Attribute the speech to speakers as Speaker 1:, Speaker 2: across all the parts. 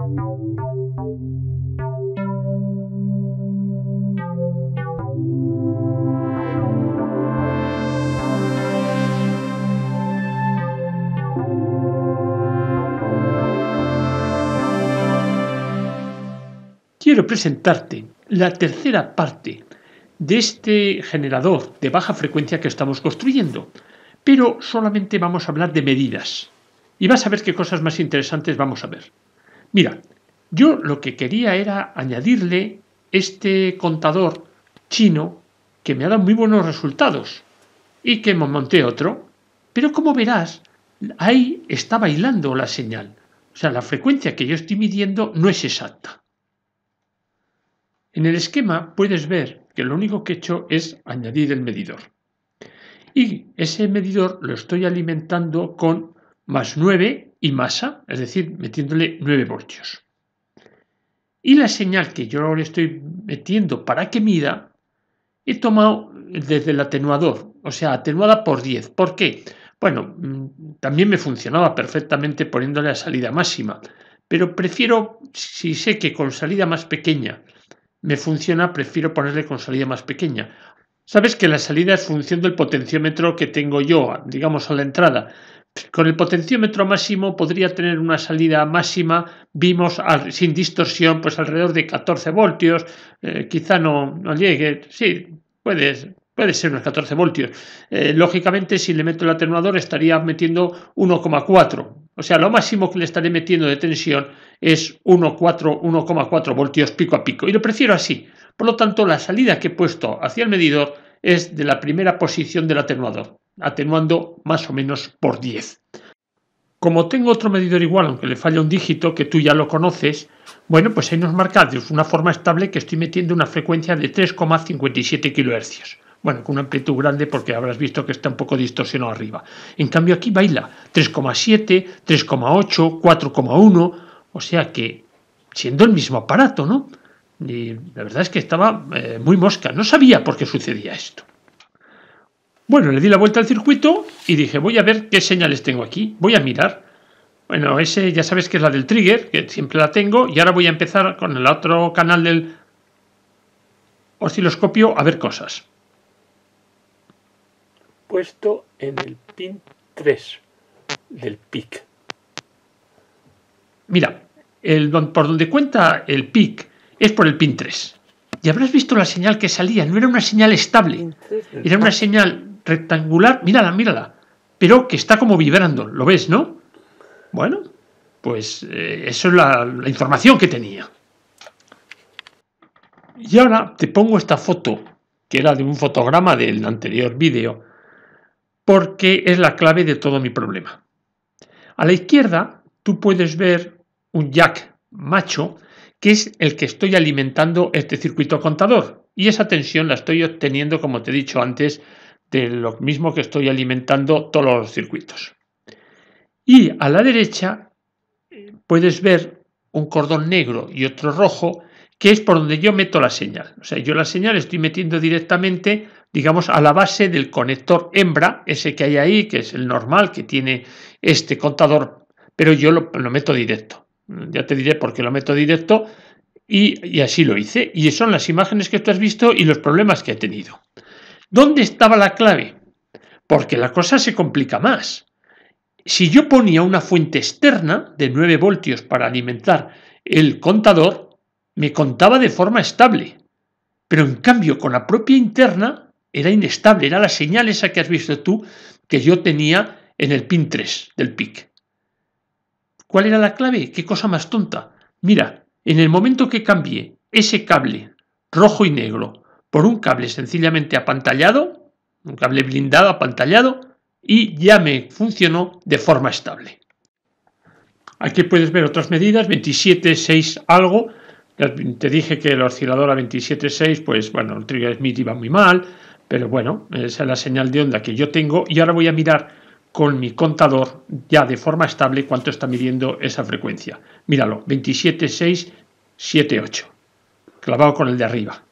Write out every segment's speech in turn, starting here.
Speaker 1: Quiero presentarte la tercera parte de este generador de baja frecuencia que estamos construyendo, pero solamente vamos a hablar de medidas y vas a ver qué cosas más interesantes vamos a ver. Mira, yo lo que quería era añadirle este contador chino que me ha dado muy buenos resultados y que me monté otro, pero como verás, ahí está bailando la señal, o sea, la frecuencia que yo estoy midiendo no es exacta. En el esquema puedes ver que lo único que he hecho es añadir el medidor. Y ese medidor lo estoy alimentando con más 9 y masa, es decir, metiéndole 9 voltios. Y la señal que yo le estoy metiendo para que mida, he tomado desde el atenuador, o sea, atenuada por 10. ¿Por qué? Bueno, también me funcionaba perfectamente poniéndole a salida máxima, pero prefiero, si sé que con salida más pequeña me funciona, prefiero ponerle con salida más pequeña. Sabes que la salida es función del potenciómetro que tengo yo, digamos, a la entrada. Con el potenciómetro máximo podría tener una salida máxima, vimos sin distorsión, pues alrededor de 14 voltios, quizá no llegue, sí, puede ser unos 14 voltios. Lógicamente, si le meto el atenuador estaría metiendo 1,4. O sea, lo máximo que le estaré metiendo de tensión es 1,4 voltios pico a pico. Y lo prefiero así. Por lo tanto, la salida que he puesto hacia el medidor es de la primera posición del atenuador, atenuando más o menos por 10. Como tengo otro medidor igual, aunque le falla un dígito, que tú ya lo conoces, bueno, pues ahí nos marca de una forma estable que estoy metiendo una frecuencia de 3,57 kHz. Bueno, con una amplitud grande porque habrás visto que está un poco distorsionado arriba. En cambio aquí baila 3,7, 3,8, 4,1, o sea que siendo el mismo aparato, ¿no? Y la verdad es que estaba muy mosca, no sabía por qué sucedía esto. Bueno, le di la vuelta al circuito y dije, voy a ver qué señales tengo aquí, voy a mirar. Bueno, ese ya sabes que es la del trigger, que siempre la tengo, y ahora voy a empezar con el otro canal del osciloscopio a ver cosas. Puesto en el pin 3 del PIC. Mira, por donde cuenta el PIC es por el pin 3. Y habrás visto la señal que salía, no era una señal estable, era una señal rectangular, mírala, pero que está como vibrando, ¿lo ves, no? Bueno, pues eso es la información que tenía. Y ahora te pongo esta foto, que era de un fotograma del anterior vídeo, porque es la clave de todo mi problema. A la izquierda tú puedes ver un jack macho, que es el que estoy alimentando este circuito contador. Y esa tensión la estoy obteniendo, como te he dicho antes, de lo mismo que estoy alimentando todos los circuitos. Y a la derecha puedes ver un cordón negro y otro rojo, que es por donde yo meto la señal. O sea, yo la señal estoy metiendo directamente, digamos, a la base del conector hembra, ese que hay ahí, que es el normal que tiene este contador, pero yo lo meto directo. Ya te diré por qué lo meto directo y así lo hice. Y son las imágenes que tú has visto y los problemas que he tenido. ¿Dónde estaba la clave? Porque la cosa se complica más. Si yo ponía una fuente externa de 9 voltios para alimentar el contador, me contaba de forma estable. Pero en cambio, con la propia interna era inestable, era la señal esa que has visto tú que yo tenía en el pin 3 del PIC. ¿Cuál era la clave? ¿Qué cosa más tonta? Mira, en el momento que cambié ese cable rojo y negro por un cable sencillamente apantallado, un cable blindado apantallado, y ya me funcionó de forma estable. Aquí puedes ver otras medidas, 27,6 algo. Te dije que el oscilador a 27,6, pues bueno, el trigger Smith iba muy mal, pero bueno, esa es la señal de onda que yo tengo. Y ahora voy a mirar con mi contador ya de forma estable cuánto está midiendo esa frecuencia. Míralo, 27,678, clavado con el de arriba.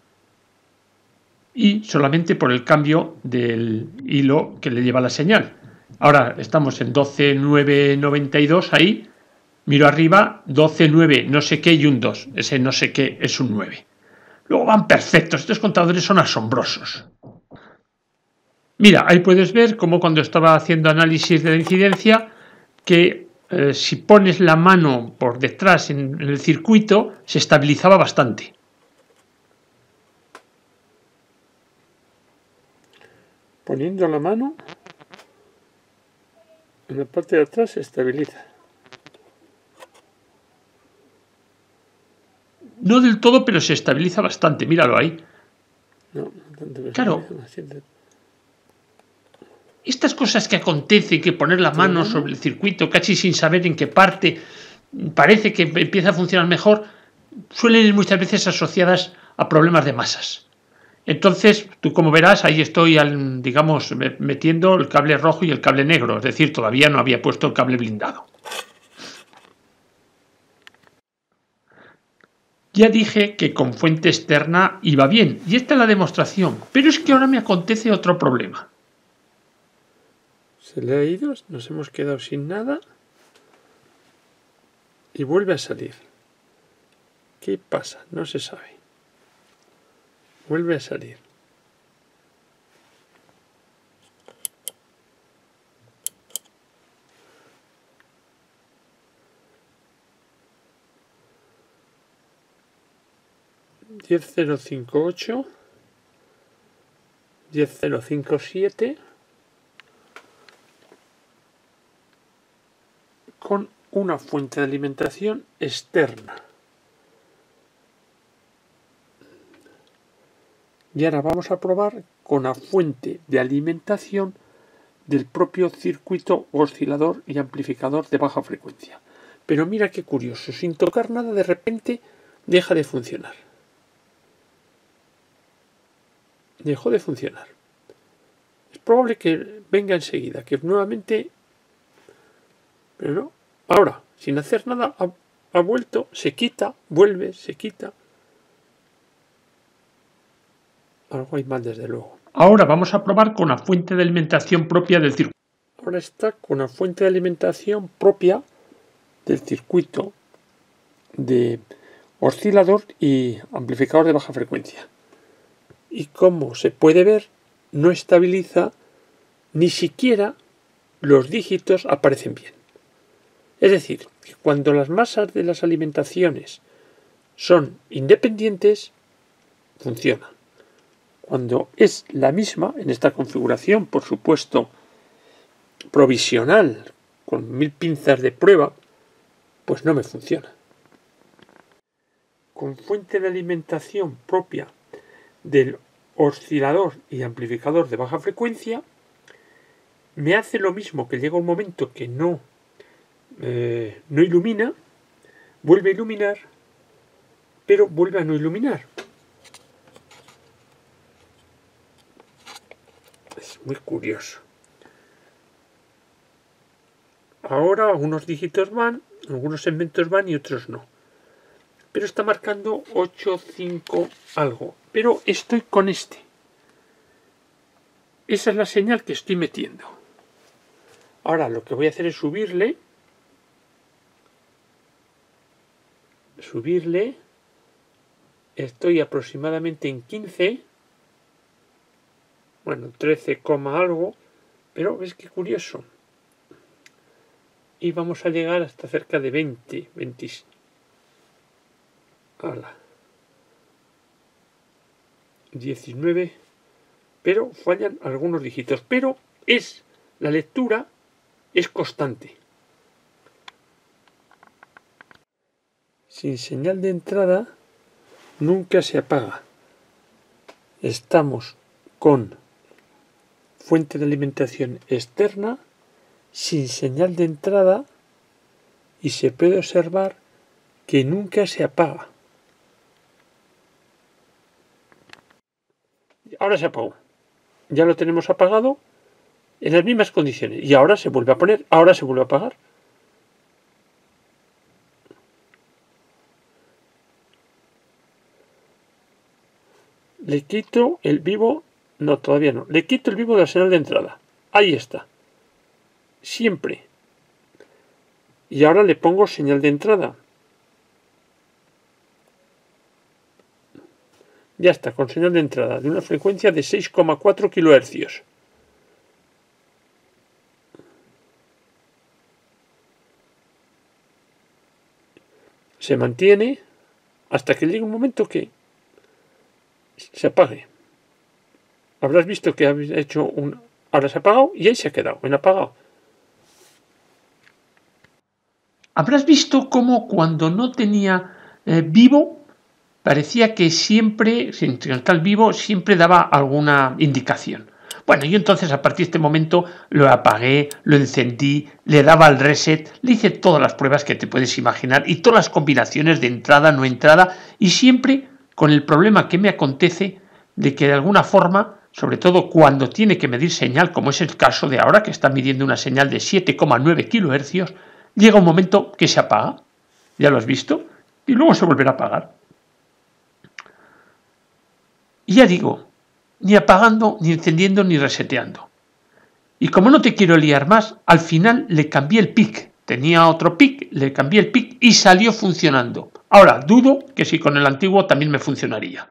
Speaker 1: Y solamente por el cambio del hilo que le lleva la señal. Ahora estamos en 12,992 ahí, Miro arriba, 12, 9, no sé qué y un 2. Ese no sé qué es un 9. Luego van perfectos. Estos contadores son asombrosos. Mira, ahí puedes ver cómo cuando estaba haciendo análisis de la incidencia, que si pones la mano por detrás en el circuito, se estabilizaba bastante.
Speaker 2: Poniendo la mano en la parte de atrás se estabiliza.
Speaker 1: No del todo, pero se estabiliza bastante. Míralo ahí.
Speaker 2: No, tanto que
Speaker 1: Claro. Estas cosas que acontecen, que poner la mano sobre el circuito casi sin saber en qué parte parece que empieza a funcionar mejor, suelen ir muchas veces asociadas a problemas de masas. Entonces, tú como verás, ahí estoy, digamos, metiendo el cable rojo y el cable negro, es decir, todavía no había puesto el cable blindado. Ya dije que con fuente externa iba bien, y esta es la demostración, pero es que ahora me acontece otro problema.
Speaker 2: Se le ha ido, nos hemos quedado sin nada y vuelve a salir. ¿Qué pasa? No se sabe. Vuelve a salir. $10,058, 10,057 con una fuente de alimentación externa. Y ahora vamos a probar con la fuente de alimentación del propio circuito oscilador y amplificador de baja frecuencia. Pero mira qué curioso, sin tocar nada de repente deja de funcionar. Dejó de funcionar. Es probable que venga enseguida, que nuevamente... Pero no. Ahora, sin hacer nada, ha vuelto, se quita, vuelve, se quita. Algo hay mal, desde luego.
Speaker 1: Ahora vamos a probar con la fuente de alimentación propia del circuito.
Speaker 2: Ahora está con la fuente de alimentación propia del circuito de oscilador y amplificador de baja frecuencia. Y como se puede ver, no estabiliza, ni siquiera los dígitos aparecen bien. Es decir, que cuando las masas de las alimentaciones son independientes, funciona. Cuando es la misma, en esta configuración, por supuesto, provisional, con 1000 pinzas de prueba, pues no me funciona. Con fuente de alimentación propia del oscilador y amplificador de baja frecuencia, me hace lo mismo, que llega un momento que no ilumina, vuelve a iluminar, pero vuelve a no iluminar. Es muy curioso. Ahora algunos dígitos van, algunos segmentos van y otros no. Pero está marcando 8,5 algo. Pero estoy con este. Esa es la señal que estoy metiendo. Ahora lo que voy a hacer es subirle. Estoy aproximadamente en 15. Bueno, 13, algo. Pero ves qué curioso. Y vamos a llegar hasta cerca de 20. Hala. 19. Pero fallan algunos dígitos. Pero la lectura es constante. Sin señal de entrada nunca se apaga. Estamos con fuente de alimentación externa, sin señal de entrada, y se puede observar que nunca se apaga. Ahora se apagó. Ya lo tenemos apagado en las mismas condiciones. Y ahora se vuelve a poner, ahora se vuelve a apagar. Le quito el vivo. No, todavía no. Le quito el vivo de la señal de entrada. Ahí está. Siempre. Y ahora le pongo señal de entrada. Ya está, con señal de entrada de una frecuencia de 6,4 kHz. Se mantiene hasta que llegue un momento que se apague. Habrás visto que habéis hecho un... Ahora se ha apagado y ahí se ha quedado, en apagado.
Speaker 1: Habrás visto cómo cuando no tenía vivo, parecía que siempre, sin estar vivo, siempre daba alguna indicación. Bueno, yo entonces a partir de este momento lo apagué, lo encendí, le daba al reset, le hice todas las pruebas que te puedes imaginar y todas las combinaciones de entrada, no entrada, y siempre con el problema que me acontece de que de alguna forma, sobre todo cuando tiene que medir señal, como es el caso de ahora, que está midiendo una señal de 7,9 kHz, llega un momento que se apaga, ya lo has visto, y luego se volverá a apagar. Y ya digo, ni apagando, ni encendiendo, ni reseteando. Y como no te quiero liar más, al final le cambié el PIC. Tenía otro PIC, le cambié el PIC y salió funcionando. Ahora, dudo que si con el antiguo también me funcionaría.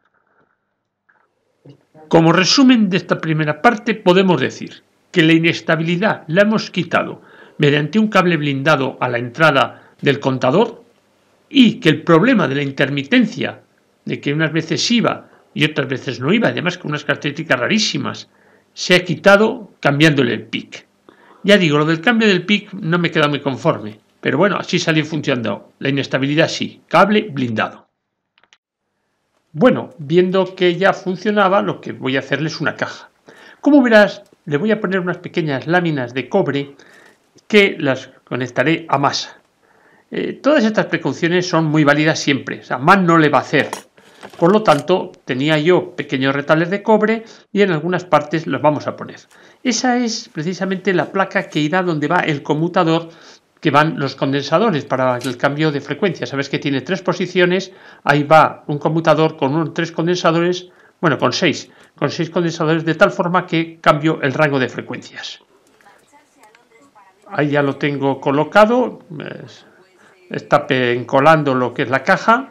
Speaker 1: Como resumen de esta primera parte, podemos decir que la inestabilidad la hemos quitado mediante un cable blindado a la entrada del contador y que el problema de la intermitencia, de que unas veces iba y otras veces no iba, además con unas características rarísimas, se ha quitado cambiándole el PIC. Ya digo, lo del cambio del PIC no me queda muy conforme, pero bueno, así salió funcionando. La inestabilidad sí, cable blindado. Bueno, viendo que ya funcionaba, lo que voy a hacerle es una caja. Como verás, le voy a poner unas pequeñas láminas de cobre que las conectaré a masa. Todas estas precauciones son muy válidas siempre, o sea, mal no le va a hacer. Por lo tanto, tenía yo pequeños retales de cobre y en algunas partes los vamos a poner. Esa es precisamente la placa que irá donde va el conmutador, que van los condensadores para el cambio de frecuencia. Sabes que tiene 3 posiciones, ahí va un conmutador con 3 condensadores, bueno, con 6 condensadores, de tal forma que cambio el rango de frecuencias. Ahí ya lo tengo colocado, está encolando lo que es la caja.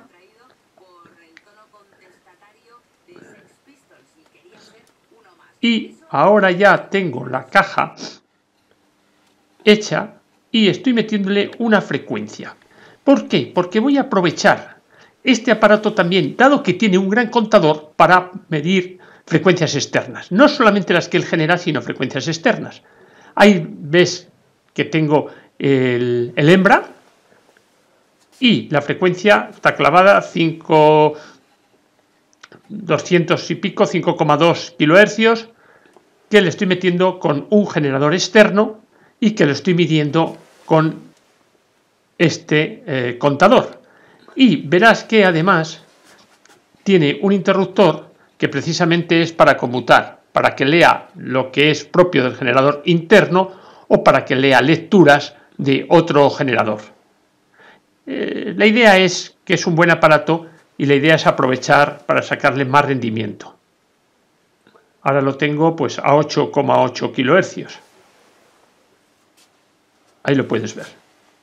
Speaker 1: Y ahora ya tengo la caja hecha y estoy metiéndole una frecuencia. ¿Por qué? Porque voy a aprovechar este aparato también, dado que tiene un gran contador, para medir frecuencias externas. No solamente las que él genera, sino frecuencias externas. Ahí ves que tengo el hembra y la frecuencia está clavada 200 y pico, 5,2 kHz, que le estoy metiendo con un generador externo y que lo estoy midiendo con este contador. Y verás que además tiene un interruptor que precisamente es para conmutar, para que lea lo que es propio del generador interno o para que lea lecturas de otro generador. La idea es que es un buen aparato y la idea es aprovechar para sacarle más rendimiento. Ahora lo tengo pues a 8,8 kHz. Ahí lo puedes ver.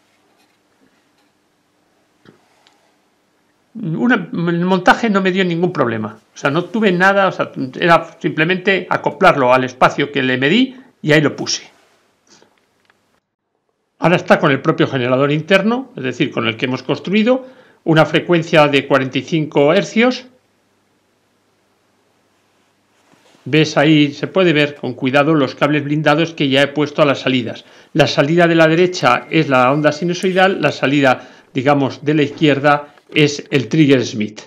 Speaker 1: El montaje no me dio ningún problema. O sea, no tuve nada, o sea, era simplemente acoplarlo al espacio que le medí y ahí lo puse. Ahora está con el propio generador interno, es decir, con el que hemos construido, una frecuencia de 45 Hz. Ves ahí, se puede ver con cuidado los cables blindados que ya he puesto a las salidas. La salida de la derecha es la onda sinusoidal, la salida, digamos, de la izquierda es el trigger Smith.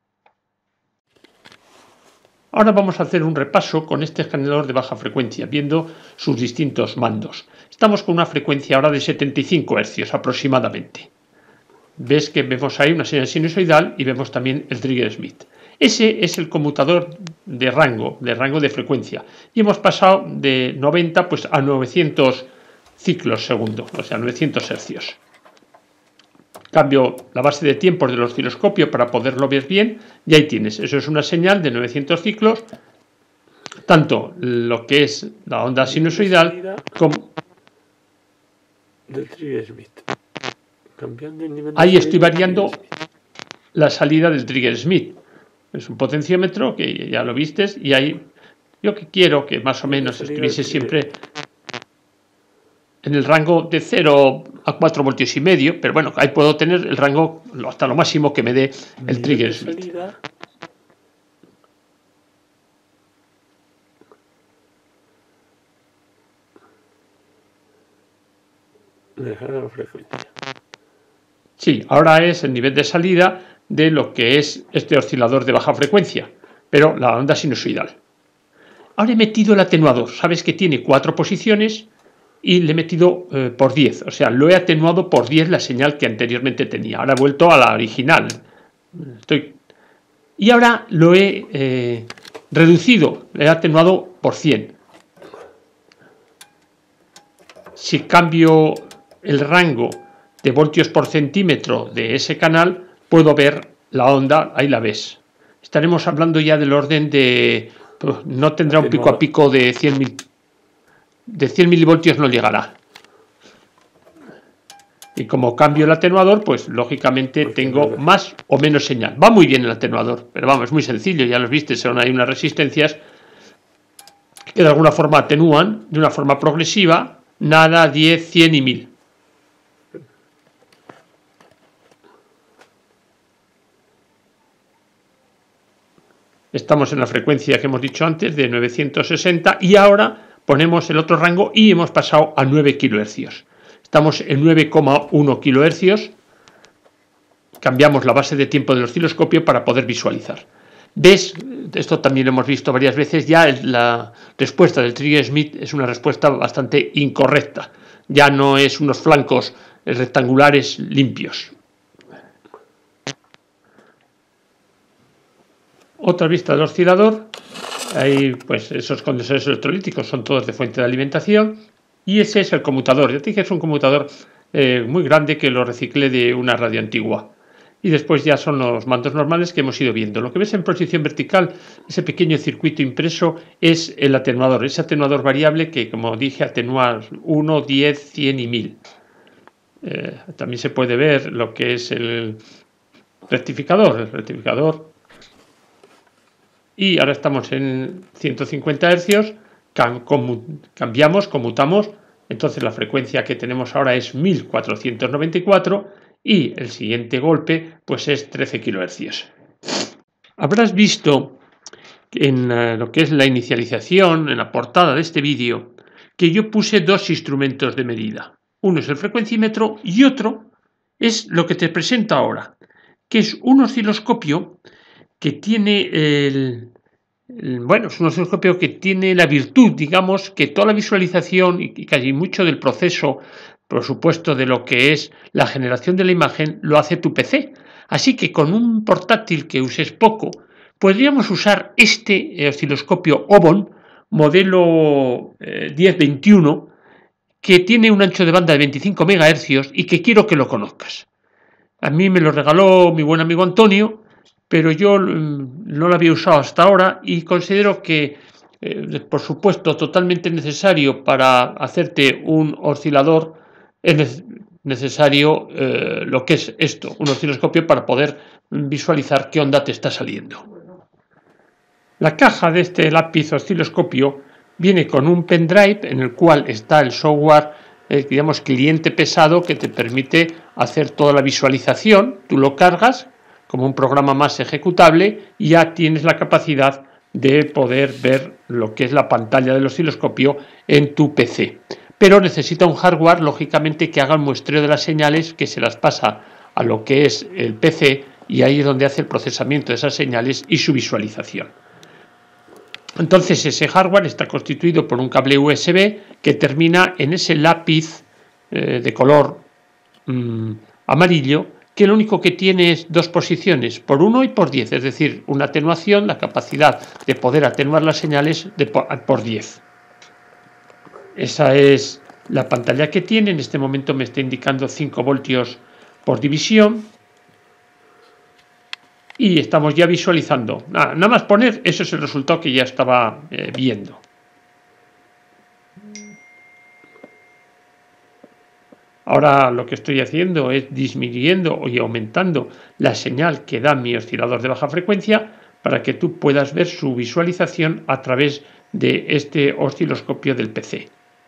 Speaker 1: Ahora vamos a hacer un repaso con este generador de baja frecuencia, viendo sus distintos mandos. Estamos con una frecuencia ahora de 75 Hz aproximadamente. Ves que vemos ahí una señal sinusoidal y vemos también el trigger Smith. Ese es el conmutador de rango de frecuencia. Y hemos pasado de 90 pues, a 900 ciclos segundo, o sea, 900 hercios. Cambio la base de tiempos del osciloscopio para poderlo ver bien y ahí tienes. Eso es una señal de 900 ciclos, tanto lo que es la onda sinusoidal como
Speaker 2: del trigger Smith. Cambiando el nivel de
Speaker 1: Ahí
Speaker 2: salida
Speaker 1: estoy variando
Speaker 2: del Smith.
Speaker 1: la salida del Trigger Smith. Es un potenciómetro que ya lo vistes y ahí yo que quiero que más o menos estuviese siempre en el rango de 0 a 4 voltios y medio, pero bueno, ahí puedo tener el rango hasta lo máximo que me dé el Trigger Smith.
Speaker 2: Salida. Dejar la frecuencia.
Speaker 1: Sí, ahora es el nivel de salida de lo que es este oscilador de baja frecuencia, pero la onda sinusoidal. Ahora he metido el atenuador, sabes que tiene 4 posiciones y le he metido por 10, o sea, lo he atenuado por 10 la señal que anteriormente tenía. Ahora he vuelto a la original. Y ahora lo he reducido, le he atenuado por 100. Si cambio el rango de voltios por centímetro de ese canal, puedo ver la onda, ahí la ves. Estaremos hablando ya del orden de... no tendrá un pico a pico de 100 milivoltios, no llegará. Y como cambio el atenuador, pues lógicamente tengo más o menos señal. Va muy bien el atenuador, pero vamos, es muy sencillo, ya los viste, son ahí unas resistencias que de alguna forma atenúan de una forma progresiva, nada, 10, 100 y 1000. Estamos en la frecuencia que hemos dicho antes de 960 y ahora ponemos el otro rango y hemos pasado a 9 kHz. Estamos en 9,1 kHz. Cambiamos la base de tiempo del osciloscopio para poder visualizar. ¿Ves? Esto también lo hemos visto varias veces. Ya la respuesta del Trigger Smith es una respuesta bastante incorrecta. Ya no es unos flancos rectangulares limpios. Otra vista del oscilador. Ahí, pues esos condensadores electrolíticos son todos de fuente de alimentación. Y ese es el conmutador. Ya te dije que es un conmutador muy grande que lo reciclé de una radio antigua. Y después ya son los mandos normales que hemos ido viendo. Lo que ves en posición vertical, ese pequeño circuito impreso, es el atenuador. Ese atenuador variable que, como dije, atenúa 1, 10, 100 y 1000. También se puede ver lo que es el rectificador. El rectificador. Y ahora estamos en 150 Hz. Cambiamos, conmutamos. Entonces la frecuencia que tenemos ahora es 1494 y el siguiente golpe pues es 13 kHz. Habrás visto en lo que es la inicialización, en la portada de este vídeo, que yo puse dos instrumentos de medida. Uno es el frecuencímetro y otro es lo que te presento ahora, que es un osciloscopio que tiene bueno, es un osciloscopio que tiene la virtud, digamos, que toda la visualización y casi mucho del proceso, por supuesto, de lo que es la generación de la imagen, lo hace tu PC. Así que con un portátil que uses poco, podríamos usar este osciloscopio Ovon, modelo 1021, que tiene un ancho de banda de 25 MHz y que quiero que lo conozcas. A mí me lo regaló mi buen amigo Antonio, pero yo no lo había usado hasta ahora y considero que, por supuesto, totalmente necesario para hacerte un oscilador, es necesario lo que es esto, un osciloscopio para poder visualizar qué onda te está saliendo. La caja de este lápiz osciloscopio viene con un pendrive en el cual está el software, digamos, cliente pesado que te permite hacer toda la visualización. Tú lo cargas como un programa más ejecutable y ya tienes la capacidad de poder ver lo que es la pantalla del osciloscopio en tu PC. Pero necesita un hardware, lógicamente, que haga el muestreo de las señales, que se las pasa a lo que es el PC y ahí es donde hace el procesamiento de esas señales y su visualización. Entonces ese hardware está constituido por un cable USB que termina en ese lápiz de color amarillo, que lo único que tiene es dos posiciones, por 1 y por 10, es decir, una atenuación, la capacidad de poder atenuar las señales por 10. Esa es la pantalla que tiene. En este momento me está indicando 5 voltios por división. Y estamos ya visualizando. Nada más poner, eso es el resultado que ya estaba viendo. Ahora lo que estoy haciendo es disminuyendo y aumentando la señal que da mi oscilador de baja frecuencia para que tú puedas ver su visualización a través de este osciloscopio del PC.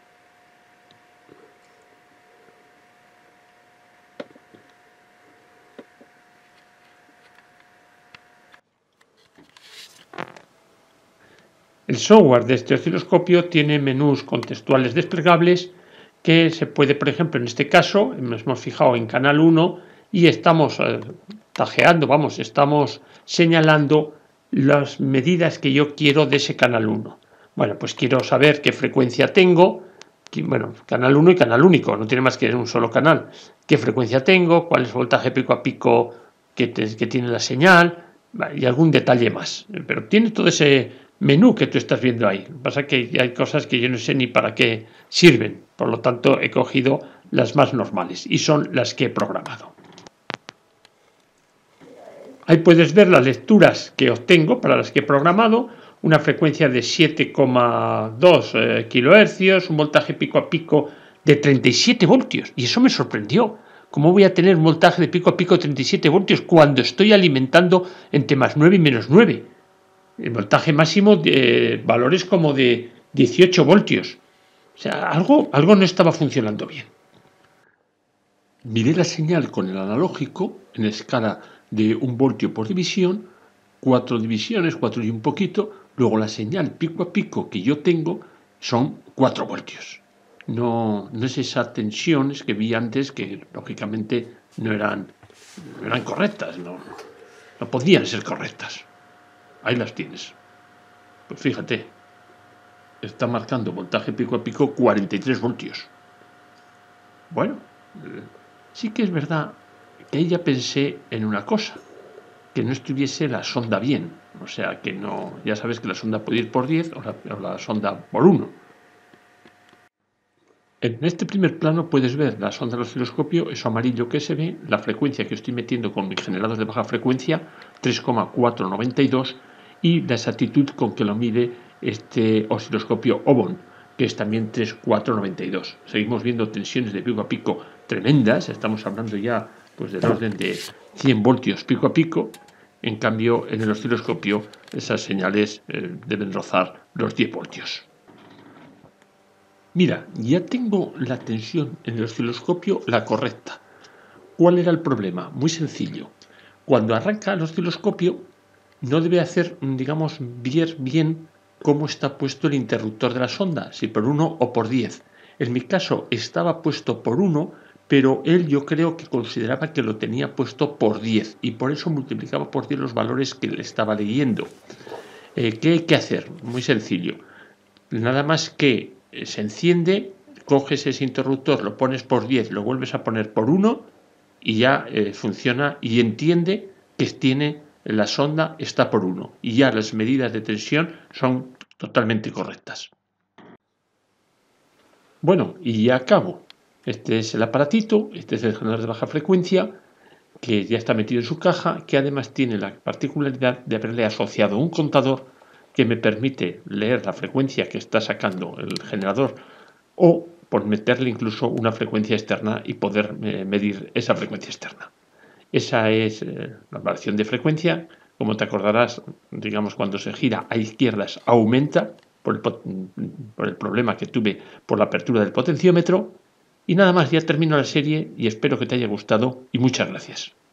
Speaker 1: El software de este osciloscopio tiene menús contextuales desplegables que se puede, por ejemplo, en este caso, nos hemos fijado en canal 1 y estamos tajeando, estamos señalando las medidas que yo quiero de ese canal 1. Bueno, pues quiero saber qué frecuencia tengo, canal 1 y canal único, no tiene más que un solo canal. ¿Qué frecuencia tengo? ¿Cuál es el voltaje pico a pico que tiene la señal? Y algún detalle más. Pero tiene todo ese menú que tú estás viendo ahí. Lo que pasa es que hay cosas que yo no sé ni para qué sirven. Por lo tanto, he cogido las más normales y son las que he programado. Ahí puedes ver las lecturas que obtengo para las que he programado. Una frecuencia de 7,2 kHz, un voltaje pico a pico de 37 voltios. Y eso me sorprendió. ¿Cómo voy a tener un voltaje de pico a pico de 37 voltios cuando estoy alimentando entre más 9 y menos 9? El voltaje máximo de valores como de 18 voltios. O sea, algo no estaba funcionando bien. Miré la señal con el analógico en escala de 1 voltio por división, 4 divisiones, 4 y un poquito. Luego la señal pico a pico que yo tengo son 4 voltios. No es esas tensiones que vi antes que lógicamente no eran correctas, no podían ser correctas. Ahí las tienes. Pues fíjate, está marcando voltaje pico a pico 43 voltios. Bueno, sí que es verdad que ahí ya pensé en una cosa, que no estuviese la sonda bien. O sea, que no, ya sabes que la sonda puede ir por 10 o la sonda por 1. En este primer plano puedes ver la sonda del osciloscopio, eso amarillo que se ve, la frecuencia que estoy metiendo con mi generador de baja frecuencia, 3,492, y la exactitud con que lo mide este osciloscopio Ovon, que es también 3,492. Seguimos viendo tensiones de pico a pico tremendas, estamos hablando ya pues del orden de 100 voltios pico a pico. En cambio, en el osciloscopio esas señales deben rozar los 10 voltios. Mira, ya tengo la tensión en el osciloscopio la correcta. ¿Cuál era el problema? Muy sencillo. Cuando arranca el osciloscopio, no debe hacer, digamos, bien cómo está puesto el interruptor de la sonda, si por 1 o por 10. En mi caso estaba puesto por 1, pero él yo creo que consideraba que lo tenía puesto por 10 y por eso multiplicaba por 10 los valores que le estaba leyendo. ¿Qué hay que hacer? Muy sencillo. Nada más que se enciende, coges ese interruptor, lo pones por 10, lo vuelves a poner por 1 y ya funciona y entiende que tiene la sonda está por 1 y ya las medidas de tensión son totalmente correctas. Bueno, y ya acabo. Este es el aparatito, este es el generador de baja frecuencia que ya está metido en su caja, que además tiene la particularidad de haberle asociado un contador que me permite leer la frecuencia que está sacando el generador o por meterle incluso una frecuencia externa y poder medir esa frecuencia externa. Esa es la variación de frecuencia. Como te acordarás, digamos, cuando se gira a izquierdas aumenta por el problema que tuve por la apertura del potenciómetro. Y nada más, ya termino la serie y espero que te haya gustado y muchas gracias.